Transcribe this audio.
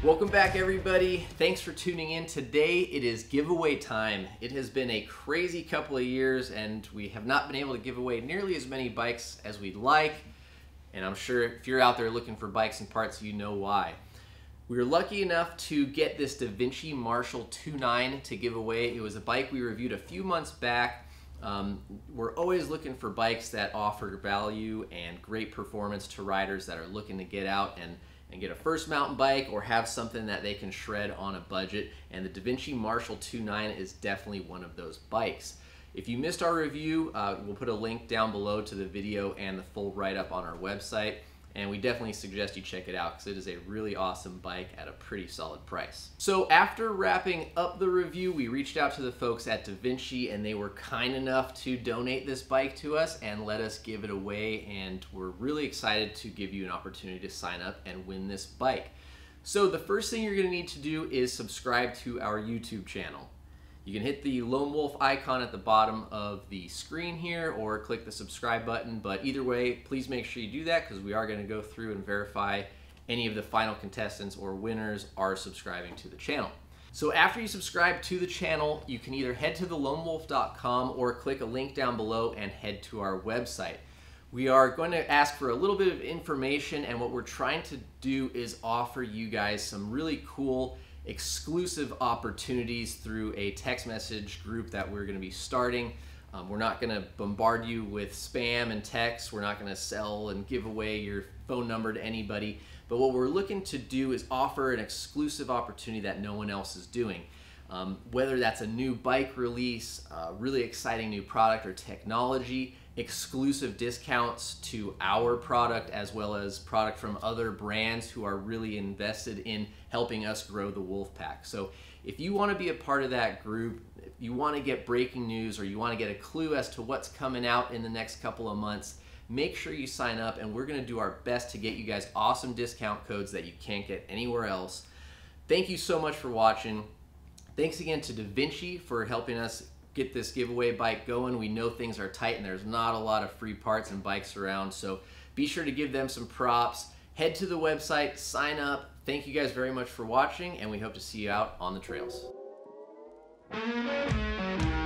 Welcome back, everybody. Thanks for tuning in. Today it is giveaway time. It has been a crazy couple of years and we have not been able to give away nearly as many bikes as we'd like. And I'm sure if you're out there looking for bikes and parts, you know why. We were lucky enough to get this Devinci Marshall 2.9 to give away. It was a bike we reviewed a few months back. We're always looking for bikes that offer value and great performance to riders that are looking to get out and get a first mountain bike or have something that they can shred on a budget. And the Devinci Marshall 2.9 is definitely one of those bikes. If you missed our review, we'll put a link down below to the video and the full write-up on our website. And we definitely suggest you check it out because it is a really awesome bike at a pretty solid price. So after wrapping up the review, we reached out to the folks at Devinci and they were kind enough to donate this bike to us and let us give it away. And we're really excited to give you an opportunity to sign up and win this bike. So the first thing you're gonna need to do is subscribe to our YouTube channel. You can hit the Loam Wolf icon at the bottom of the screen here or click the subscribe button, but either way, please make sure you do that because we are going to go through and verify any of the final contestants or winners are subscribing to the channel. So after you subscribe to the channel, you can either head to theloamwolf.com or click a link down below and head to our website. We are going to ask for a little bit of information, and what we're trying to do is offer you guys some really cool exclusive opportunities through a text message group that we're going to be starting. We're not going to bombard you with spam and text. We're not going to sell and give away your phone number to anybody. But what we're looking to do is offer an exclusive opportunity that no one else is doing. Whether that's a new bike release, a really exciting new product or technology, exclusive discounts to our product as well as product from other brands who are really invested in helping us grow the Wolf Pack. So if you want to be a part of that group, if you want to get breaking news or you want to get a clue as to what's coming out in the next couple of months, make sure you sign up and we're going to do our best to get you guys awesome discount codes that you can't get anywhere else. Thank you so much for watching. Thanks again to Devinci for helping us get this giveaway bike going. We know things are tight and there's not a lot of free parts and bikes around, so be sure to give them some props. Head to the website, sign up. Thank you guys very much for watching, and we hope to see you out on the trails.